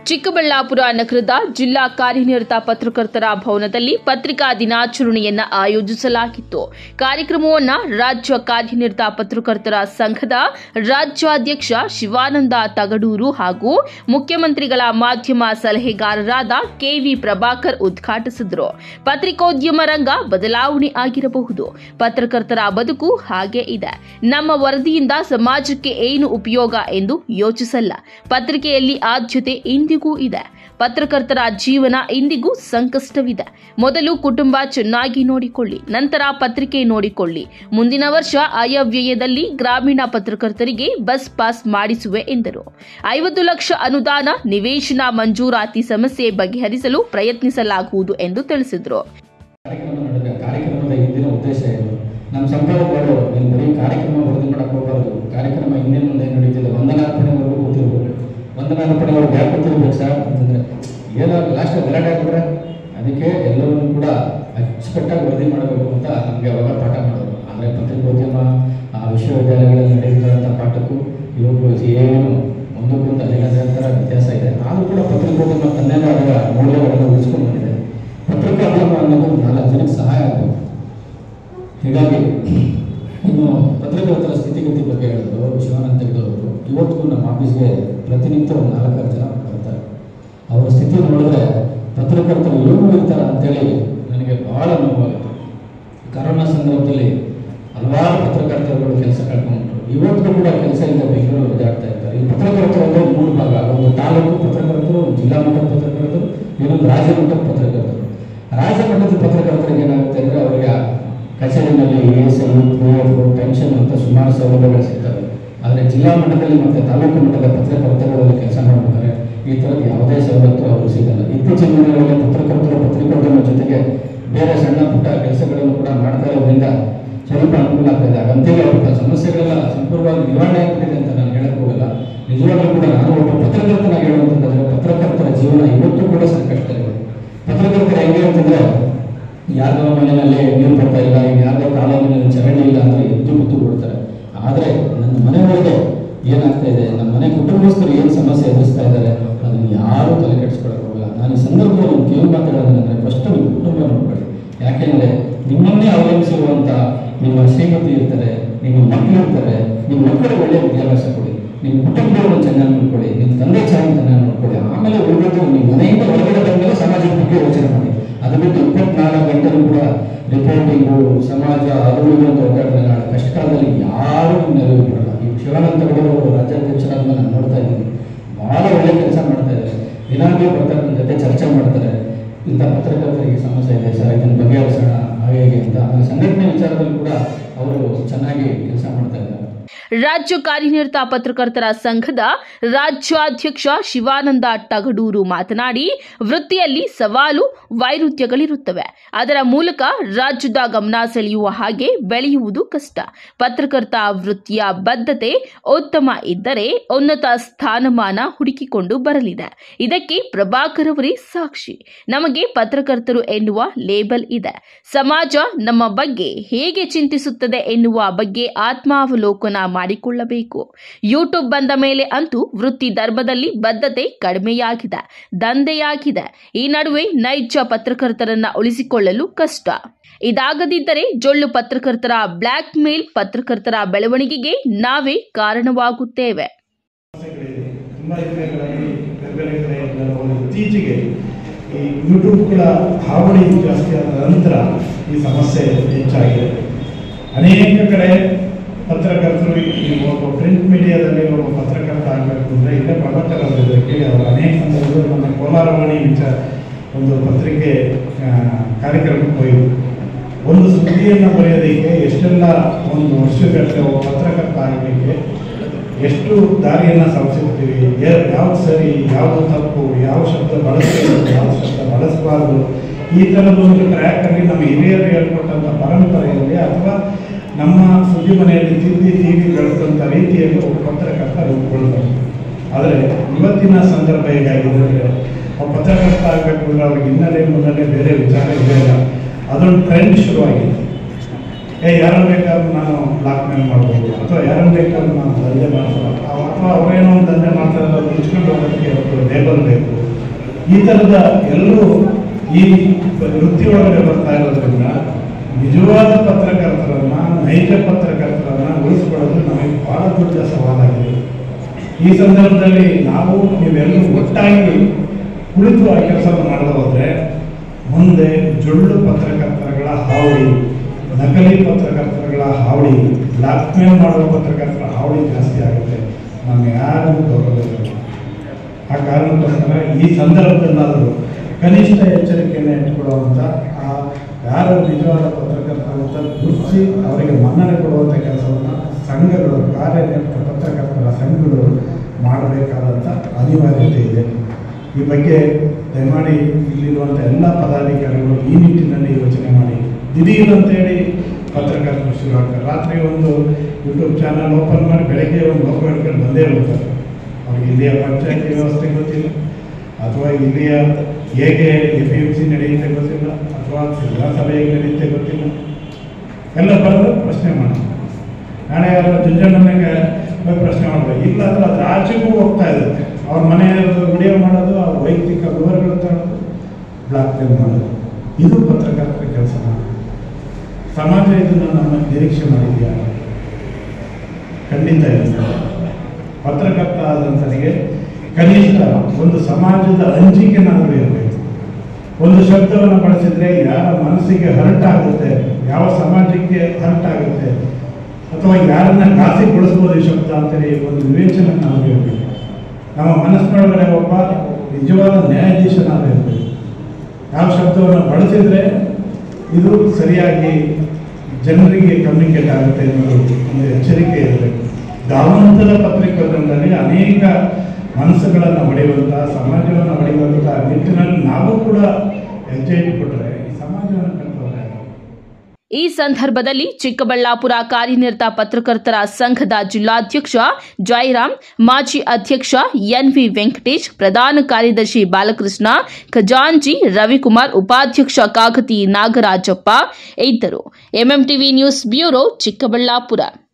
ಚಿಕ್ಕಬಳ್ಳಾಪುರ ನಗರದ ಜಿಲ್ಲಾ ಕಾರ್ಯನಿರತ ಪತ್ರಕರ್ತರ ಭವನದಲ್ಲಿ ಪತ್ರಿಕಾ ದಿನಾಚರಣೆಯನ್ನು ಆಯೋಜಿಸಲಾಗಿತ್ತು. ಕಾರ್ಯಕ್ರಮವನ್ನು ರಾಜ್ಯ ಕಾರ್ಯನಿರತ ಪತ್ರಕರ್ತರ ಸಂಘದ ರಾಜ್ಯಾಧ್ಯಕ್ಷ ಶಿವಾನಂದ ತಗಡೂರು ಹಾಗೂ ಮುಖ್ಯಮಂತ್ರಿಗಳ ಮಾಧ್ಯಮ ಸಲಹೆಗಾರರಾದ ಕೆವಿ ಪ್ರಭಾಕರ್ ಉದ್ಘಾಟಿಸಿದರು. ಪತ್ರಿಕೋದ್ಯಮ ರಂಗ ಬದಲಾವಣೆ ಆಗಿರಬಹುದು, ಪತ್ರಕರ್ತರ ಬದುಕು ಹಾಗೆ ಇದೆ. ನಮ್ಮ ವರದಿಯಿಂದ ಸಮಾಜಕ್ಕೆ ಏನು ಉಪಯೋಗ ಎಂದು ಯೋಚಿಸಲ್ಲ. ಪತ್ರಿಕೆಯಲ್ಲಿ ಆದ್ಯತೆ ಇಂದಿಗೂ ಇದೆ. ಪತ್ರಕರ್ತರ ಜೀವನ ಇಂದಿಗೂ ಸಂಕಷ್ಟವಿದೆ. ಮೊದಲು ಕುಟುಂಬ ಚೆನ್ನಾಗಿ ನೋಡಿಕೊಳ್ಳಿ, ನಂತರ ಪತ್ರಿಕೆ ನೋಡಿಕೊಳ್ಳಿ. ಮುಂದಿನ ವರ್ಷ ಆಯವ್ಯಯದಲ್ಲಿ ಗ್ರಾಮೀಣ ಪತ್ರಕರ್ತರಿಗೆ ಬಸ್ ಪಾಸ್ ಮಾಡಿಸುವೆ ಎಂದರು. 50 ಲಕ್ಷ ಅನುದಾನ ನಿವೇಶನ ಮಂಜೂರಾತಿ ಸಮಸ್ಯೆ ಬಗೆಹರಿಸಲು ಪ್ರಯತ್ನಿಸಲಾಗುವುದು ಎಂದು ತಿಳಿಸಿದರು. ಕಾರ್ಯಕ್ರಮದ ಹಿಂದಿನ ಉದ್ದೇಶ ಏನು? ನಮ್ಮ ಸಂಪಾದಕರು ಬರೀ ಕಾರ್ಯಕ್ರಮ ವರದಿ ಮಾಡಕ್ಕೆ ಹೋಗಬಾರ್ದು. ಕಾರ್ಯಕ್ರಮ ಹಿಂದೆ ಮುಂದೆ ನಡೀತಿದೆ. ವಂದನಾರ್ಪಣೆವರೆಗೂ ಕೂತಿರ್ಬೇಕು. ವಂದನಾರ್ಪಣೆವರೆಗೂ ಯಾಕೆ ಕೂತಿರ್ಬೇಕು ಸರ್ ಅಂತಂದರೆ ಏನಾದ್ರು ಲಾಸ್ಟ್ ಗಲಾಟೆ ಆಗಿದ್ರೆ ಅದಕ್ಕೆ ಎಲ್ಲವನ್ನೂ ಕೂಡ ಅಚ್ಚುಕಟ್ಟಾಗಿ ವರದಿ ಮಾಡಬೇಕು ಅಂತ ನಮಗೆ ಅವಾಗ ಪಾಠ ಮಾಡೋರು. ಅಂದರೆ ಪತ್ರಿಕೋದ್ಯಮ ವಿಶ್ವವಿದ್ಯಾಲಯಗಳಲ್ಲಿ ನಡೆಯುತ್ತಿರುವಂಥ ಪಾಠಕ್ಕೂ ಇವಾಗ ಏನು ಒಂದಕ್ಕೊಂದು ಅಲ್ಲಿನಂತರ ವ್ಯತ್ಯಾಸ ಇದೆ. ಆದರೂ ಕೂಡ ಪತ್ರಿಕೋದ್ಯಮ ತನ್ನೇನೋ ಅದರ ಮೌಲ್ಯಗಳನ್ನು ಉಳಿಸ್ಕೊಂಡು ಬಂದಿದೆ. ಪತ್ರಿಕೋದ್ಯಮ ಅನ್ನೋದು 4 ಜನಕ್ಕೆ ಸಹಾಯ ಆಗಬೇಕು. ಹೀಗಾಗಿ ಇನ್ನು ಪತ್ರಕರ್ತರ ಸ್ಥಿತಿಗತಿ ಬಗ್ಗೆ ಹೇಳಿದ್ರು ಶಿವಾನಂದ ತಗಡೂರು. ಇವತ್ತಿಗೂ ನಮ್ಮ ಆಫೀಸ್ಗೆ ಪ್ರತಿನಿತ್ಯ ಒಂದು 4-6 ಜನ ಬರ್ತಾರೆ. ಅವರ ಸ್ಥಿತಿ ನೋಡಿದ್ರೆ ಪತ್ರಕರ್ತರು ಏನು ಇರ್ತಾರೆ ಅಂತೇಳಿ ನನಗೆ ಬಹಳ ನೋವಾಗುತ್ತೆ. ಕರೋನಾ ಸಂದರ್ಭದಲ್ಲಿ ಹಲವಾರು ಪತ್ರಕರ್ತರುಗಳು ಕೆಲಸ ಕಳ್ಕೊಂಡ್ರು. ಇವತ್ತಿಗೂ ಕೂಡ ಕೆಲಸ ಇಲ್ಲ, ಬೆಂಗಳೂರು ಓಡಾಡ್ತಾ ಇರ್ತಾರೆ. ಈ ಪತ್ರಕರ್ತರು ಅಂದರೆ 3 ಭಾಗ. ಒಂದು ತಾಲೂಕು ಪತ್ರಕರ್ತರು, ಒಂದು ಜಿಲ್ಲಾ ಮಟ್ಟದ ಪತ್ರಕರ್ತರು, ಇನ್ನೊಂದು ರಾಜ್ಯ ಮಟ್ಟದ ಪತ್ರಕರ್ತರು. ರಾಜ್ಯ ಮಟ್ಟದ ಪತ್ರಕರ್ತರಿಗೆ ಏನಾಗುತ್ತೆ ಅಂದರೆ ಅವರಿಗೆ ಕಚೇರಿನಲ್ಲಿ ESI, PF, ಪೆನ್ಷನ್ ಅಂತ ಸುಮಾರು ಸೌಲಭ್ಯಗಳು ಸಿಗ್ತವೆ. ಆದರೆ ಜಿಲ್ಲಾ ಮಟ್ಟದಲ್ಲಿ ಮತ್ತು ತಾಲೂಕು ಮಟ್ಟದ ಪತ್ರಕರ್ತರುಗಳಲ್ಲಿ ಕೆಲಸ ಮಾಡಬೇಕಾದ್ರೆ ಈ ಥರದ ಯಾವುದೇ ಸವಲತ್ತು ಅವರು ಸಿಗಲ್ಲ. ಇತ್ತೀಚಿನ ದಿನಗಳಲ್ಲಿ ಪತ್ರಕರ್ತರು ಪತ್ರಿಕೋದ್ಯಮ ಜೊತೆಗೆ ಬೇರೆ ಸಣ್ಣ ಪುಟ್ಟ ಕೆಲಸಗಳನ್ನು ಕೂಡ ಮಾಡ್ತಾ ಇರೋದ್ರಿಂದ ಸ್ವಲ್ಪ ಅನುಕೂಲ ಆಗ್ತಾಯಿದೆ. ಹಾಗಂತೇಳಿ ಅವ್ರ ಸಮಸ್ಯೆಗಳೆಲ್ಲ ಸಂಪೂರ್ಣವಾಗಿ ನಿವಾರಣೆ ಆಗ್ತಿದೆ ಅಂತ ನಾನು ಹೇಳಕ್ಕೆ ಹೋಗಲ್ಲ. ನಿಜವಾಗ್ಲೂ ಕೂಡ ನಾನು ಒಬ್ಬ ಪತ್ರಕರ್ತನಾಗಿ ಹೇಳುವಂಥದ್ದಾದರೆ ಪತ್ರಕರ್ತರ ಜೀವನ ಇವತ್ತು ಕೂಡ ಸಂಕಷ್ಟ ಇದೆ. ಪತ್ರಕರ್ತರು ಹೆಂಗೆ ಅಂತಂದರೆ ಯಾರ್ದೋ ಮನೆಯಲ್ಲಿ ನೀರು ಬರ್ತಾ ಇಲ್ಲ, ಈಗ ಯಾರ್ದೋ ಕಾಲೋನಿಯಲ್ಲಿ ಚರಂಡಿ ಇಲ್ಲ ಅಂದರೆ ಎದ್ದು ಮುತ್ತು ಕೊಡ್ತಾರೆ. ಆದರೆ ನನ್ನ ಮನೆಯೊಳಗೆ ಏನಾಗ್ತಾ ಇದೆ, ನಮ್ಮ ಮನೆ ಕುಟುಂಬಸ್ಥರು ಏನು ಸಮಸ್ಯೆ ಎದುರಿಸ್ತಾ ಇದ್ದಾರೆ ಅದನ್ನು ಯಾರೂ ತಲೆ ಕೆಡಿಸ್ಕೊಳಕ್ಕೆ ಹೋಗಲ್ಲ. ನಾನು ಈ ಸಂದರ್ಭದಲ್ಲಿ ಒಂದು ಕೇಳಿ ಮಾತಾಡೋದಂದರೆ ಫಸ್ಟ್ ನಿಮ್ಮ ಕುಟುಂಬ ನೋಡ್ಕೊಳ್ಳಿ. ಯಾಕೆಂದರೆ ನಿಮ್ಮನ್ನೇ ಅವಲಂಬಿಸಿರುವಂಥ ನಿಮ್ಮ ಶ್ರೀಮತಿ ಇರ್ತಾರೆ, ನಿಮ್ಮ ಮಕ್ಕಳು ಇರ್ತಾರೆ. ನಿಮ್ಮ ಮಕ್ಕಳಿಗೆ ಒಳ್ಳೆಯ ವಿದ್ಯಾಭ್ಯಾಸ ಕೊಡಿ, ನಿಮ್ಮ ಕುಟುಂಬವನ್ನು ಚೆನ್ನಾಗಿ ನೋಡ್ಕೊಳ್ಳಿ, ನಿಮ್ಮ ತಂದೆ ಚೆನ್ನಾಗಿ ನೋಡ್ಕೊಳ್ಳಿ. ಆಮೇಲೆ ಉಳಿದು ನಿಮ್ಮ ಮನೆಯಿಂದ ಹೊರಗಡೆ ಬಂದಮೇಲೆ ಸಮಾಜದ ಬಗ್ಗೆ ಯೋಚನೆ ಮಾಡಿ. ಅದು ಬಿಟ್ಟು 24 ಗಂಟೆಗೂ ಕೂಡ ರಿಪೋರ್ಟಿಂಗು, ಸಮಾಜ, ಅದು ಇದು ಅಂತ ಒದ್ದಾಡಿದ್ರೆ ನಾಳೆ ಕಷ್ಟ ಕಾಲದಲ್ಲಿ ಯಾರೂ ನೆರವು ಬರಲ್ಲ. ಈ ಶಿವಾನಂದ ತಗಡೂರು ರಾಜ್ಯಾಧ್ಯಕ್ಷರಾದ ನಾನು ನೋಡ್ತಾ ಇದ್ದೀನಿ, ಭಾಳ ಒಳ್ಳೆ ಕೆಲಸ ಮಾಡ್ತಾ ಇದ್ದಾರೆ. ದಿನಾಗ್ಲೂ ಬರ್ತಾರೆ, ನನ್ನ ಜೊತೆ ಚರ್ಚೆ ಮಾಡ್ತಾರೆ. ಇಂಥ ಪತ್ರಕರ್ತರಿಗೆ ಸಮಸ್ಯೆ ಇದೆ ಸರ್, ಇದನ್ನು ಬಗೆಹರಿಸೋಣ ಹಾಗೆ ಅಂತ. ಆಮೇಲೆ ಸಂಘಟನೆ ವಿಚಾರದಲ್ಲಿ ಕೂಡ ಅವರು ಚೆನ್ನಾಗಿ ಕೆಲಸ ಮಾಡ್ತಾ ಇದ್ದಾರೆ. ರಾಜ್ಯ ಕಾರ್ಯನಿರತ ಪತ್ರಕರ್ತರ ಸಂಘದ ರಾಜ್ಯಾಧ್ಯಕ್ಷ ಶಿವಾನಂದ ತಗಡೂರು ಮಾತನಾಡಿ, ವೃತ್ತಿಯಲ್ಲಿ ಸವಾಲು ವೈರುಧ್ಯಗಳಿರುತ್ತವೆ. ಅದರ ಮೂಲಕ ರಾಜ್ಯದ ಗಮನ ಸೆಳೆಯುವ ಹಾಗೆ ಬೆಳೆಯುವುದು ಕಷ್ಟ. ಪತ್ರಕರ್ತ ವೃತ್ತಿಯ ಬದ್ಧತೆ ಉತ್ತಮ ಇದ್ದರೆ ಉನ್ನತ ಸ್ಥಾನಮಾನ ಹುಡುಕಿಕೊಂಡು ಬರಲಿದೆ. ಇದಕ್ಕೆ ಪ್ರಭಾಕರ್ ಅವರೇ ಸಾಕ್ಷಿ. ನಮಗೆ ಪತ್ರಕರ್ತರು ಎನ್ನುವ ಲೇಬಲ್ ಇದೆ. ಸಮಾಜ ನಮ್ಮ ಬಗ್ಗೆ ಹೇಗೆ ಚಿಂತಿಸುತ್ತದೆ ಎನ್ನುವ ಬಗ್ಗೆ ಆತ್ಮಾವಲೋಕನ ಮಾಡಿಕೊಳ್ಳಬೇಕು. ಯೂಟ್ಯೂಬ್ ಬಂದ ಮೇಲೆ ಅಂತೂ ವೃತ್ತಿ ಧರ್ಮದಲ್ಲಿ ಬದ್ಧತೆ ಕಡಿಮೆಯಾಗಿದೆ, ದಂಧೆಯಾಗಿದೆ. ಈ ನಡುವೆ ನೈಜ ಪತ್ರಕರ್ತರನ್ನ ಉಳಿಸಿಕೊಳ್ಳಲು ಕಷ್ಟ. ಇದಾಗದಿದ್ದರೆ ಜೊಳ್ಳು ಪತ್ರಕರ್ತರ ಬ್ಲ್ಯಾಕ್ ಮೇಲ್ ಪತ್ರಕರ್ತರ ಬೆಳವಣಿಗೆಗೆ ನಾವೇ ಕಾರಣವಾಗುತ್ತೇವೆ. ಇತ್ತೀಚೆಗೆ ಈ ಯೂಟ್ಯೂಬ್ಗಳ ಹಾವಳಿ ಜಾಸ್ತಿ ಆದ ನಂತರ ಈ ಸಮಸ್ಯೆ ಹೆಚ್ಚಾಗಿದೆ. ಅನೇಕ ಕಡೆ ಪತ್ರಕರ್ತರು ಈ ಒಬ್ಬ ಪ್ರಿಂಟ್ ಮೀಡಿಯಾದಲ್ಲಿ ಒಬ್ಬ ಪತ್ರಕರ್ತ ಆಗಬೇಕು ಅಂದರೆ ಇಲ್ಲೇ ಪ್ರಭಾಕರ್ ಅವರಿದ್ದಕ್ಕೆ ಅವರು ಅನೇಕ ಸಂದರ್ಭದಲ್ಲಿ ನಮ್ಮ ಕೋಲಾರವಾಣಿ ಒಂದು ಪತ್ರಿಕೆ ಕಾರ್ಯಕ್ರಮಕ್ಕೆ ಹೋಯಿತು. ಒಂದು ಸುದ್ದಿಯನ್ನು ಬರೆಯೋದಕ್ಕೆ ಎಷ್ಟೆಲ್ಲ ಒಂದು ವರ್ಷಗಟ್ಟಲೆ ಒಬ್ಬ ಪತ್ರಕರ್ತ ಆಗಲಿಕ್ಕೆ ಎಷ್ಟು ದಾರಿಯನ್ನು ಸವಸಿರ್ತೀವಿ, ಯಾವುದು ಸರಿ, ಯಾವುದು ತಪ್ಪು, ಯಾವ ಶಬ್ದ ಬಳಸಬೇಕು, ಯಾವ ಶಬ್ದ ಬಳಸಬಾರ್ದು, ಈ ಥರದೊಂದು ಟ್ರ್ಯಾಕಲ್ಲಿ ನಮ್ಮ ಹಿರಿಯರು ಹೇಳ್ಕೊಟ್ಟಂಥ ಪರಂಪರೆಯಲ್ಲಿ ಅಥವಾ ನಮ್ಮ ಸುದ್ದಿ ಮನೆಯಲ್ಲಿ ತೀವಿ ಬೆಳೆದಂಥ ರೀತಿಯಲ್ಲಿ ಒಬ್ಬ ಪತ್ರಕರ್ತ ರೂಪುಗೊಳ್ತಾರೆ. ಆದರೆ ಇವತ್ತಿನ ಸಂದರ್ಭ ಹೇಗಾಗಿದೆ ಅಂದರೆ ಒಬ್ಬ ಪತ್ರಕರ್ತ ಆಗಬೇಕು ಅಂದರೆ ಅವ್ರಿಗೆ ಮುನ್ನಲ್ಲೇ ಬೇರೆ ವಿಚಾರ ಇದೆಯಲ್ಲ, ಅದೊಂದು ಟ್ರೆಂಡ್ ಶುರುವಾಗಿದೆ. ಯಾರು ಬೇಕಾದ್ರೂ ನಾನು ಬ್ಲಾಕ್ ಮೇಲ್ ಮಾಡ್ಬೋದು, ಅಥವಾ ಯಾರನ್ನು ಬೇಕಾದ್ರೂ ನಾವು ದಂಧೆ ಮಾಡ್ತಾರೆ ಅಥವಾ ಅವರೇನೋ ಒಂದು ದಂಧೆ ಮಾಡ್ತಾರೆ ಅದು ಮುಚ್ಕೊಂಡು ಹೋಗೋದಕ್ಕೆ ಒಂದು ಲೇಬಲ್ ಬೇಕು. ಈ ಥರದ ಎಲ್ಲರೂ ಈ ವೃತ್ತಿಯೊಳಗಡೆ ಬರ್ತಾ ಇರೋದ್ರಿಂದ ನಿಜವಾದ ಪತ್ರಕರ್ತರನ್ನ, ನೈಜ ಪತ್ರಕರ್ತರನ್ನ ಉಳಿಸ್ಕೊಳ್ಳೋದು ನಮಗೆ ಬಹಳ ದೊಡ್ಡ ಸವಾಲಾಗಿದೆ. ಈ ಸಂದರ್ಭದಲ್ಲಿ ನೀವೆಲ್ಲರೂ ಒಟ್ಟಾಗಿ ಕುಳಿತು ಆ ಕೆಲಸವನ್ನು ಮಾಡಲು ಹೋದರೆ ಮುಂದೆ ಜೊಳ್ಳು ಪತ್ರಕರ್ತರುಗಳ ಹಾವಳಿ, ನಕಲಿ ಪತ್ರಕರ್ತರುಗಳ ಹಾವಳಿ, ಬ್ಲಾಕ್ಮೇಲ್ ಮಾಡುವ ಪತ್ರಕರ್ತರ ಹಾವಳಿ ಜಾಸ್ತಿ ಆಗುತ್ತೆ. ನಮ್ಮ ಯಾರಿಗೂ ಗೌರವ ಇಲ್ಲ. ಆ ಕಾರಣಕ್ಕೋಸ್ಕರ ಈ ಸಂದರ್ಭದಲ್ಲಾದರೂ ಕನಿಷ್ಠ ಎಚ್ಚರಿಕೆಯನ್ನು ಇಟ್ಟುಕೊಳ್ಳುವಂಥ ಯಾರು ನಿಜವಾದ ಪತ್ರಕರ್ತರು ಅಂತ ಗುರುತಿಸಿ ಅವರಿಗೆ ಮನ್ನಣೆ ಕೊಡುವಂಥ ಕೆಲಸವನ್ನು ಸಂಘಗಳು, ಕಾರ್ಯನಿರತ ಪತ್ರಕರ್ತರ ಸಂಘಗಳು ಮಾಡಬೇಕಾದಂಥ ಅನಿವಾರ್ಯತೆ ಇದೆ. ಈ ಬಗ್ಗೆ ದಯಮಾಡಿ ಇಲ್ಲಿರುವಂಥ ಎಲ್ಲ ಪದಾಧಿಕಾರಿಗಳು ಈ ನಿಟ್ಟಿನಲ್ಲಿ ಯೋಚನೆ ಮಾಡಿ. ದಿಢೀರ್ ಅಂತೇಳಿ ಪತ್ರಕರ್ತರು ಶುರು ಆಗ್ತಾರೆ. ರಾತ್ರಿ ಒಂದು ಯೂಟ್ಯೂಬ್ ಚಾನಲ್ ಓಪನ್ ಮಾಡಿ ಬೆಳಗ್ಗೆ ಒಂದು ಲೋಕ ಹಿಡ್ಕೊಂಡು ಬಂದೇ ಹೋಗ್ತಾರೆ. ಅವ್ರಿಗೆ ಇಲ್ಲಿಯ ಪಂಚಾಯತಿ ವ್ಯವಸ್ಥೆ ಗೊತ್ತಿಲ್ಲ, ಅಥವಾ ಇಲ್ಲಿಯ ಹೇಗೆ APMC ನಡೆಯುತ್ತೆ ಗೊತ್ತಿಲ್ಲ, ಅಥವಾ ವಿಧಾನಸಭೆ ಹೇಗೆ ನಡೆಯುತ್ತೆ ಗೊತ್ತಿಲ್ಲ. ಎಲ್ಲ ಬರೋದು ಪ್ರಶ್ನೆ ಮಾಡೋದು. ನಾಳೆ ಯಾರು ಜುಂಜಣ್ಣನಿಗೆ ಪ್ರಶ್ನೆ ಮಾಡಬೇಕು, ಇಲ್ಲ ಅಂದ್ರೆ ಅದು ಆಚೆಗೂ ಹೋಗ್ತಾ ಇರುತ್ತೆ. ಅವ್ರ ಮನೆಯ ವಿಡಿಯೋ ಮಾಡೋದು, ಅವ್ರ ವೈಯಕ್ತಿಕ ವಿವರಗಳು ತಗೊಳ್ಳೋದು, ಬ್ಲಾಕ್ಮೇಲ್ ಮಾಡೋದು, ಇದು ಪತ್ರಕರ್ತರ ಕೆಲಸ. ಸಮಾಜ ಇದನ್ನು ನಮ್ಮ ನಿರೀಕ್ಷೆ ಮಾಡಿದೆಯಾ? ಖಂಡಿತ ಇಲ್ಲ. ಪತ್ರಕರ್ತ ಆದಂತನಿಗೆ ಕನಿಷ್ಠ ಒಂದು ಸಮಾಜದ ಅಂಜಿಕೆನಾದರೂ ಇರಬೇಕು. ಒಂದು ಶಬ್ದವನ್ನು ಬಳಸಿದರೆ ಯಾರ ಮನಸ್ಸಿಗೆ ಹರ್ಟ್ ಆಗುತ್ತೆ, ಯಾವ ಸಮಾಜಕ್ಕೆ ಹರ್ಟ್ ಆಗುತ್ತೆ, ಅಥವಾ ಯಾರನ್ನ ಘಾಸಿಗೊಳಿಸ್ಬೋದು ಈ ಶಬ್ದ ಅಂತೇಳಿ ಒಂದು ವಿವೇಚನೆ ನಾವು ಇರಬೇಕು. ನಮ್ಮ ಮನಸ್ಸಿನೊಳಗಡೆ ಒಬ್ಬ ನಿಜವಾದ ನ್ಯಾಯಾಧೀಶನಾದರೂ ಇರಬೇಕು. ಯಾವ ಶಬ್ದವನ್ನು ಬಳಸಿದರೆ ಇದು ಸರಿಯಾಗಿ ಜನರಿಗೆ ಕಮ್ಯುನಿಕೇಟ್ ಆಗುತ್ತೆ ಅನ್ನೋದು ಒಂದು ಎಚ್ಚರಿಕೆ ಇರಬೇಕು. ಧಾವಂತದ ಪತ್ರಿಕೋದ್ಯಮದಲ್ಲಿ ಅನೇಕ ಮನಸ್ಸುಗಳನ್ನು ಹೊಡೆಯುವಂಥ, ಸಮಾಜವನ್ನು ಹೊಡೆಯುವಂಥ ನಿಟ್ಟಿನಲ್ಲಿ ನಾವು ಕೂಡ ಹೆಜ್ಜೆ ಇಟ್ಟುಬಿಟ್ರೆ ಈ ಸಮಾಜವನ್ನು ಕಟ್ಟೋದಾಗಿದೆ. ಈ ಸಂದರ್ಭದಲ್ಲಿ ಚಿಕ್ಕಬಳ್ಳಾಪುರ ಕಾರ್ಯನಿರತ ಪತ್ರಕರ್ತರ ಸಂಘದ ಜಿಲ್ಲಾಧ್ಯಕ್ಷ ಜಯರಾಮ್, ಮಾಜಿ ಅಧ್ಯಕ್ಷ NV ವೆಂಕಟೇಶ್, ಪ್ರಧಾನ ಕಾರ್ಯದರ್ಶಿ ಬಾಲಕೃಷ್ಣ, ಖಜಾಂಚಿ ರವಿಕುಮಾರ್, ಉಪಾಧ್ಯಕ್ಷ ಕಾಗತಿ ನಾಗರಾಜಪ್ಪ ಇದ್ದರು. MMTV news bureau, Chikkaballapur.